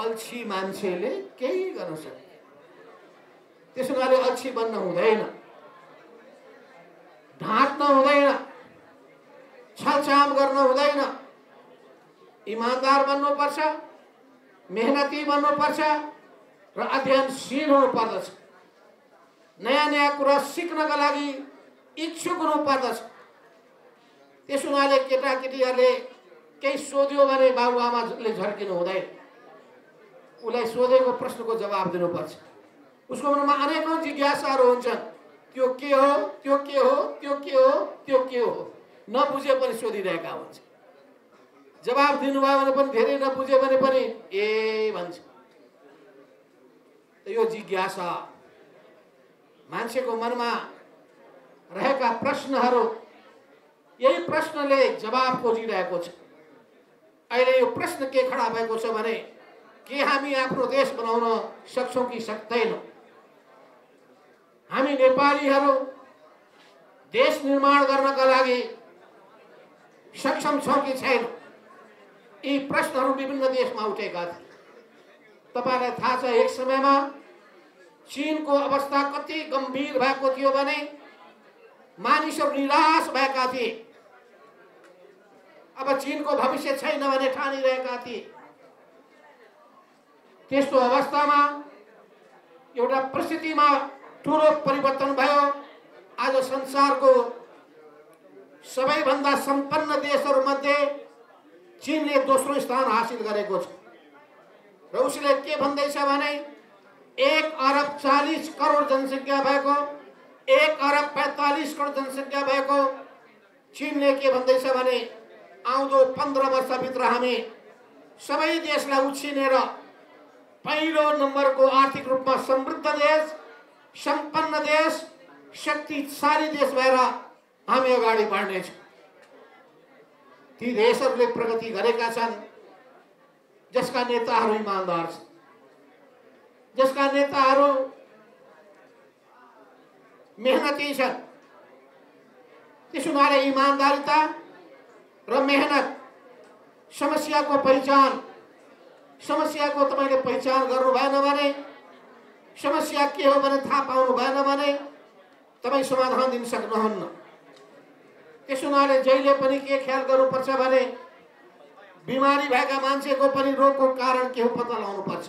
अल्छी मान्छेले केही गर्न सक्दैन। त्यसो हुनाले अल्छी बन्न हुँदैन, ढाँट्न हुँदैन, छलचाम गर्न हुँदैन। इमानदार बन्नुपर्छ, मेहनती बन्नुपर्छ र अध्ययनशील हुनुपर्दछ। नयाँ नयाँ कुरा सिक्नका लागि इच्छुक हुनुपर्दछ। त्यसो हुनाले केटाकेटीहरूले केही सोध्यो भने बाबुआमाले झर्किनु हुँदैन। उसलाई सोधेको प्रश्नको जवाब दिनुपर्छ। उसको मनमा अनेकौं जिज्ञासाहरू हुन्छन्, त्यो के हो, त्यो के हो, त्यो के हो, त्यो के हो, नबुझे पनि सोधिरहेका हुन्छ। जवाब दिनुभयो भने पनि धेरै नबुझे भने पनि ए भन्छ। यो जिज्ञासा मान्छेको मनमा रहेका प्रश्नहरू, यही प्रश्नले जवाब खोजिरहेको छ। अहिले यो प्रश्न के खडा भएको छ भने के हामी आफ्नो देश बनाउन सक्छौं कि सक्दैनौं? हामी नेपालीहरू देश निर्माण गर्नका लागि सक्षम छौं कि छैनौं? यी प्रश्नहरू विभिन्न देशमा उठेका थिए। तपाईलाई थाहा छ, एक समयमा चीनको अवस्था कति गम्भीर भएको थियो भने मानिसहरू निराश भएका थिए। अब चीनको भविष्य छैन भने ठानिरहेका थिए। त्यस्तो अवस्थामा एउटा परिस्थितिमा ठूलो परिवर्तन भयो। आज संसारको सबैभन्दा सम्पन्न देशहरूमध्ये चीनले दोस्रो स्थान हासिल गरेको छ र उसले के भन्दैछ भने 1 अरब 40 करोड जनसङ्ख्या भएको, 1 अरब 45 करोड जनसङ्ख्या भएको चीनले के भन्दैछ भने आउँदो 15 वर्षभित्र हामी सबै देशलाई उछिनेर पहिलो नम्बरको आर्थिक रूपमा समृद्ध देश, सम्पन्न देश, शक्तिशाली देश भएर हामी अगाडि बढ्नेछौँ। ती देशहरूले प्रगति गरेका छन् जसका नेताहरू इमानदार छन्, जसका नेताहरू मेहनती छन्। त्यसो हुनाले इमानदारिता र मेहनत, समस्याको पहिचान, समस्याको तपाईले पहिचान गर्नु भएन भने, समस्या के हो भने थाहा पाउनु भएन भने तपाई समाधान दिन सक्नुहुन्न। त्यसो हुनाले जहिले पनि के ख्याल गर्नुपर्छ भने बिमारी भएका मान्छेको पनि रोगको कारण के हो पत्ता लगाउनुपर्छ।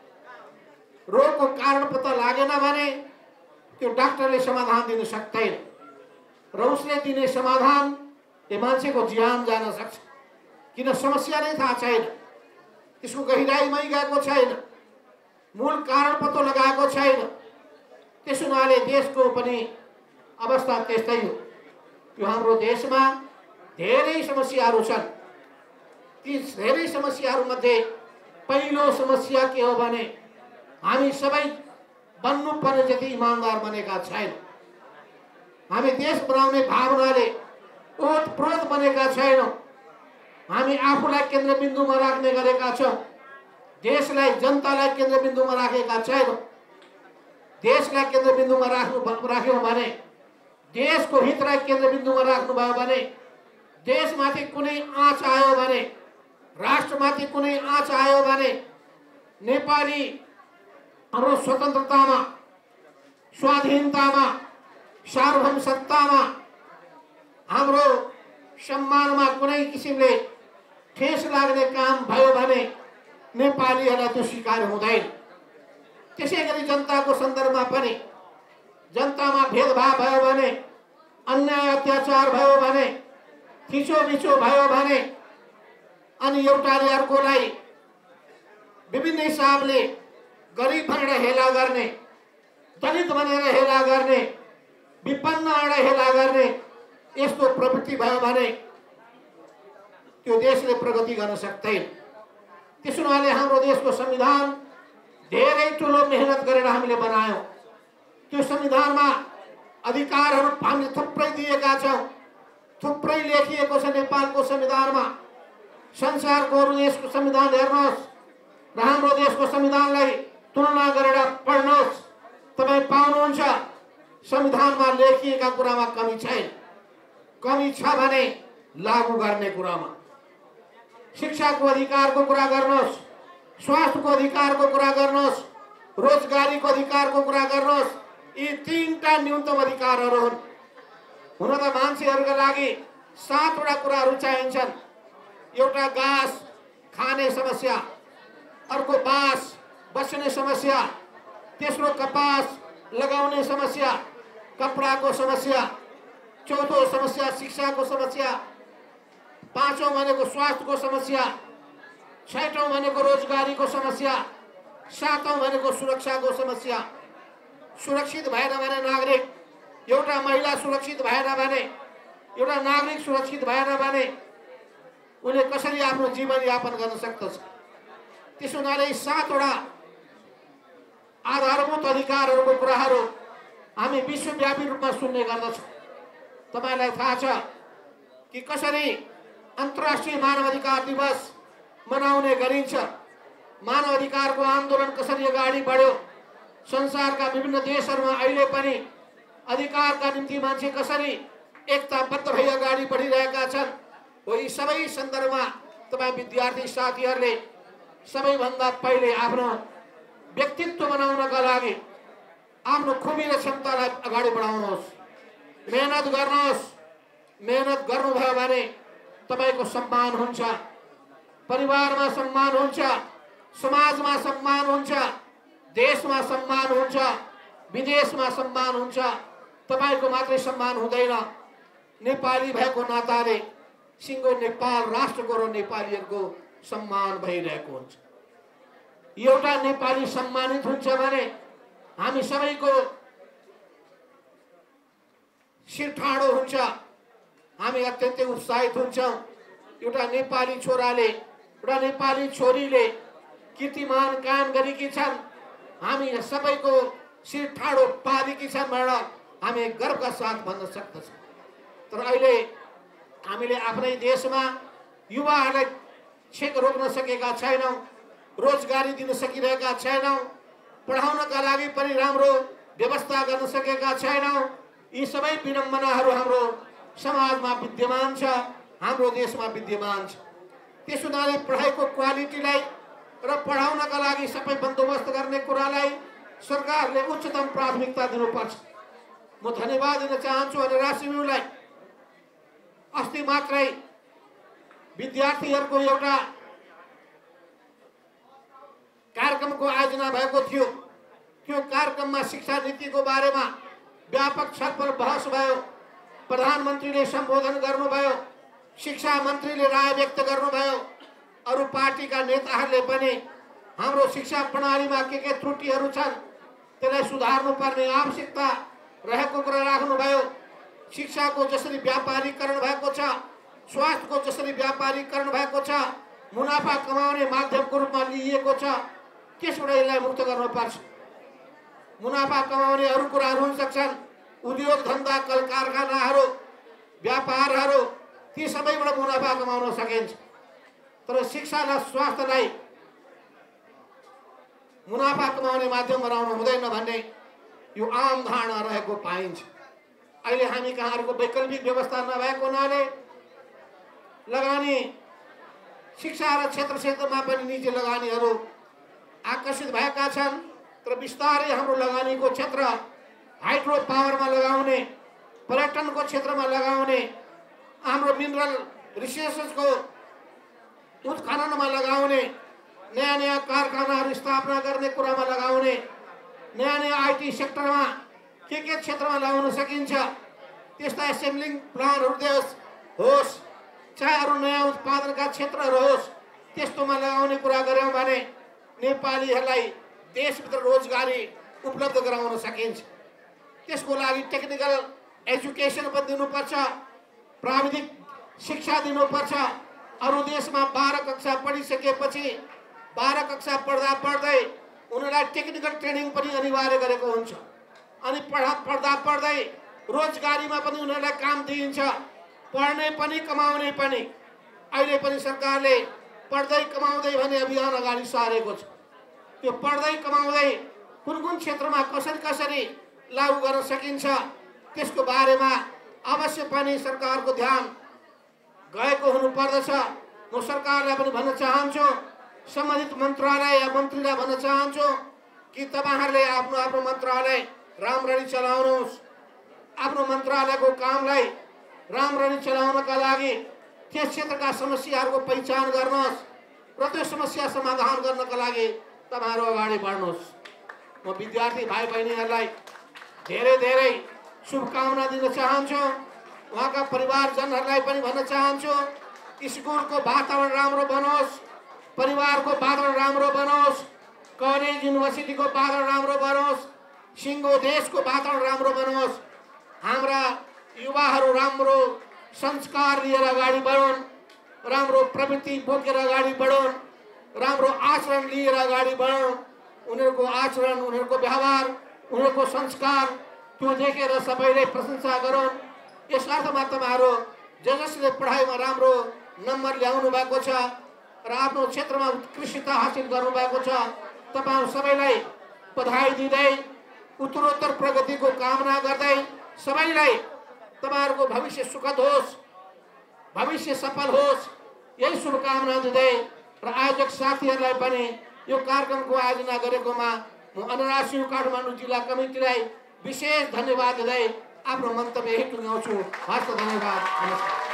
रोगको कारण पत्ता लागेन भने त्यो डाक्टरले समाधान दिन सक्दैन र उसले दिने समाधानले मान्छेको ज्यान जान सक्छ। किन समस्या नै थाहा छैन, त्यसको गहिराईमै गएको छैन, मूल कारण पत्तो लगाएको छैन। त्यसो हुनाले देशको पनि अवस्था त्यस्तै हो। यो हाम्रो देशमा धेरै समस्याहरू छन्। ती धेरै समस्याहरूमध्ये पहिलो समस्या के हो भने हामी सबै बन्नुपर्ने जति इमानदार बनेका छैनौँ। हामी देश बनाउने भावनाले ओतप्रोत बनेका छैनौँ। हामी आफूलाई केन्द्रबिन्दुमा राख्ने गरेका छौँ, देशलाई, जनतालाई केन्द्रबिन्दुमा राखेका छैनौँ। देशलाई केन्द्रबिन्दुमा राख्यौँ भने, देशको हितलाई केन्द्रबिन्दुमा राख्नुभयो भने, देशमाथि कुनै आँच आयो भने, राष्ट्रमाथि कुनै आँच आयो भने नेपाली हाम्रो स्वतन्त्रतामा, स्वाधीनतामा, सार्वभौम सत्तामा, हाम्रो सम्मानमा कुनै किसिमले ठेस लाग्ने काम भयो भने नेपालीहरूलाई त्यो स्वीकार हुँदैन। त्यसैगरी जनताको सन्दर्भमा पनि जनतामा भेदभाव भयो भने, अन्याय अत्याचार भयो भने, थिचोमिचो भयो भने अनि एउटाले अर्कोलाई विभिन्न हिसाबले गरिब भनेर हेला गर्ने, दलित भनेर हेला गर्ने, विपन्न भनेर हेला गर्ने यस्तो प्रवृत्ति भयो भने त्यो देशले प्रगति गर्न सक्दैन। त्यसो हुनाले हाम्रो देशको संविधान धेरै ठुलो मेहनत गरेर हामीले बनायौं। त्यो संविधानमा अधिकारहरू हामीले थुप्रै दिएका छौं, थुप्रै लेखिएको छ नेपालको संविधानमा। संसारको अरू देशको संविधान हेर्नुहोस् र हाम्रो देशको संविधानलाई तुलना गरेर पढ्नुहोस्, तपाई पाउनुहुन्छ संविधानमा लेखिएका कुरामा कमी छैन। कमी छ भने लागू गर्ने कुरामा। शिक्षाको अधिकारको कुरा गर्नुहोस्, स्वास्थ्यको अधिकारको कुरा गर्नुहोस्, रोजगारीको अधिकारको कुरा गर्नुहोस्, यी तीनटा न्यूनतम अधिकारहरू हुन्। हुन त मान्छेहरूका लागि 7 वटा कुराहरू चाहिन्छन्। एउटा घाँस खाने समस्या, अर्को बाँस बस्ने समस्या, तेस्रो कपास लगाउने समस्या, कपडाको समस्या, चौथो समस्या शिक्षाको समस्या, पाँचौं भनेको स्वास्थ्यको समस्या, छैटौं भनेको रोजगारीको समस्या, सातौं भनेको सुरक्षाको समस्या। सुरक्षित भएन भने नागरिक, एउटा महिला सुरक्षित भएन भने, एउटा नागरिक सुरक्षित भएन भने उले कसरी आफ्नो जीवन यापन गर्न सक्दछ? त्यसो हुनाले 7 वटा आधारभूत अधिकारहरूको कुराहरू हामी विश्वव्यापी रूपमा सुन्ने गर्दछौँ। तपाईलाई थाहा छ कि कसरी अन्तर्राष्ट्रिय मानवाधिकार दिवस मनाउने गरिन्छ, मानव अधिकारको आन्दोलन कसरी अगाडि बढ्यो, संसारका विभिन्न देशहरूमा अहिले पनि अधिकारका निम्ति मान्छे कसरी एकताबद्ध भई अगाडि बढिरहेका छन्। हो यी सबै सन्दर्भमा तपाईँ विद्यार्थी साथीहरूले सबैभन्दा पहिले आफ्नो व्यक्तित्व बनाउनका लागि आफ्नो खुबी र क्षमतालाई अगाडि बढाउनुहोस्, मेहनत गर्नुहोस्। मेहनत गर्नुभयो भने तपाईको सम्मान हुन्छ, परिवारमा सम्मान हुन्छ, समाजमा सम्मान हुन्छ, देशमा सम्मान हुन्छ, विदेशमा सम्मान हुन्छ। तपाईको मात्रै सम्मान हुँदैन, नेपाली भएको नाताले सिङ्गो नेपाल राष्ट्रको र नेपालीहरूको सम्मान भइरहेको हुन्छ। एउटा नेपाली सम्मानित हुन्छ भने हामी सबैको शिर ठाडो हुन्छ, हामी अत्यन्तै उत्साहित हुन्छौँ। एउटा नेपाली छोराले, एउटा नेपाली छोरीले कीर्तिमान कायम गरेकी छन्, हामी सबैको शिर ठाडो पारेकी छन् भनेर हामी गर्वका साथ भन्न सक्दछौँ। तर अहिले हामीले आफ्नै देशमा युवाहरूलाई छेक रोक्न सकेका छैनौँ, रोजगारी दिन सकिरहेका छैनौँ, पढाउनका लागि पनि राम्रो व्यवस्था गर्न सकेका छैनौँ। यी सबै विडम्बनाहरू हाम्रो समाजमा विद्यमान छ, हाम्रो देशमा विद्यमान छ। त्यसो हुनाले पढाइको क्वालिटीलाई र पढाउनका लागि सबै बन्दोबस्त गर्ने कुरालाई सरकारले उच्चतम प्राथमिकता दिनुपर्छ। म धन्यवाद दिन चाहन्छु अनि राष्ट्रविरोधलाई। अस्ति मात्रै विद्यार्थीहरूको एउटा कार्यक्रमको आयोजना भएको थियो। त्यो कार्यक्रममा शिक्षा नीतिको बारेमा व्यापक छलफल बहस भयो। प्रधानमन्त्रीले सम्बोधन गर्नुभयो, शिक्षा मन्त्रीले राय व्यक्त गर्नुभयो, अरू पार्टीका नेताहरूले पनि हाम्रो शिक्षा प्रणालीमा के त्रुटिहरू छन् त्यसलाई सुधार्नुपर्ने आवश्यकता रहेको कुरा राख्नुभयो। शिक्षाको जसरी व्यापारीकरण भएको छ, स्वास्थ्यको जसरी व्यापारीकरण भएको छ, मुनाफा कमाउने माध्यमको रूपमा लिइएको छ, त्यसबाट यसलाई मुक्त गर्नुपर्छ। मुनाफा कमाउने अरू कुराहरू हुन सक्छन्, उद्योग धन्दा, कल कारखानाहरू, व्यापारहरू, ती सबैबाट मुनाफा कमाउन सकिन्छ। तर शिक्षा र स्वास्थ्यलाई मुनाफा कमाउने माध्यम बनाउनु हुँदैन भन्ने यो आम धारणा रहेको पाइन्छ। अहिले हामी कहाँहरूको वैकल्पिक व्यवस्था नभएको हुनाले लगानी शिक्षा र क्षेत्रमा पनि निजी लगानीहरू आकर्षित भएका छन्। तर बिस्तारै हाम्रो लगानीको क्षेत्र हाइड्रो पावरमा लगाउने, पर्यटनको क्षेत्रमा लगाउने, हाम्रो मिनरल रिसोर्सेसको उत्खननमा लगाउने, नयाँ नयाँ कारखानाहरू स्थापना गर्ने कुरामा लगाउने, नयाँ नयाँ आइटी सेक्टरमा के क्षेत्रमा लगाउन सकिन्छ त्यस्ता एसेम्बलिङ प्लान्टहरू होस्, चाहे अरू नयाँ उत्पादनका क्षेत्रहरू होस्, त्यस्तोमा लगाउने कुरा गऱ्यौँ भने नेपालीहरूलाई देशभित्र रोजगारी उपलब्ध गराउन सकिन्छ। त्यसको लागि टेक्निकल एजुकेसन पनि दिनुपर्छ, प्राविधिक शिक्षा दिनुपर्छ। अरू देशमा 12 कक्षा पढिसकेपछि 12 कक्षा पढ्दै उनीहरूलाई टेक्निकल ट्रेनिङ पनि अनिवार्य गरेको हुन्छ। अनि पढ्दै रोजगारीमा पनि उनीहरूलाई काम दिइन्छ, पढ्ने पनि कमाउने पनि। अहिले पनि सरकारले पढ्दै कमाउँदै भन्ने अभियान अगाडि सारेको छ। त्यो पढ्दै कमाउँदै कुन क्षेत्रमा कसरी लागू गर्न सकिन्छ त्यसको बारेमा अवश्य पनि सरकारको ध्यान गएको हुनुपर्दछ। म सरकारलाई पनि भन्न चाहन्छु, सम्बन्धित मन्त्रालय या मन्त्रीलाई भन्न चाहन्छु कि तपाईहरुले आफ्नो आफ्नो मन्त्रालय राम्ररी चलाउनुहोस्। आफ्नो मन्त्रालयको कामलाई राम्ररी चलाउनका लागि त्यस क्षेत्रका समस्याहरूको पहिचान गर्नुहोस् र त्यो समस्या समाधान गर्नका लागि तपाईहरु अगाडि बढ्नुहोस्। म विद्यार्थी भाइ बहिनीहरूलाई धेरै धेरै शुभकामना दिन चाहन्छु। उहाँका परिवारजनहरूलाई पनि भन्न चाहन्छु स्कुलको वातावरण राम्रो बनोस्, परिवारको वातावरण राम्रो बनोस्, कलेज युनिभर्सिटीको वातावरण राम्रो बनोस्, सिङ्गो देशको वातावरण राम्रो बनोस्। हाम्रा युवाहरू राम्रो संस्कार लिएर अगाडि बढुन्, राम्रो प्रवृत्ति बोकेर अगाडि बढुन्, राम्रो आचरण लिएर अगाडि बढुन्। उनीहरूको आचरण, उनीहरूको व्यवहार, उनीहरूको संस्कार त्यो देखेर सबैले प्रशंसा गरून्। यस अर्थमा तपाईहरु जसले पढाइमा राम्रो नम्बर ल्याउनु भएको छ र आफ्नो क्षेत्रमा उत्कृष्टता हासिल गर्नु भएको छ, तपाईहरु सबैलाई बधाई दिँदै उत्तरोत्तर प्रगतिको कामना गर्दै सबैलाई तपाईहरुको भविष्य सुखद होस्, भविष्य सफल होस्, यही शुभकामना दिँदै र आयोजक साथीहरूलाई पनि यो कार्यक्रमको आयोजना गरेकोमा म अनुराग सिंह काठमाडौँ जिल्ला कमिटीलाई विशेष धन्यवाद दिँदै आफ्नो मन्तव्य यही टुङ्ग्याउँछु। हस्त धन्यवाद, नमस्कार।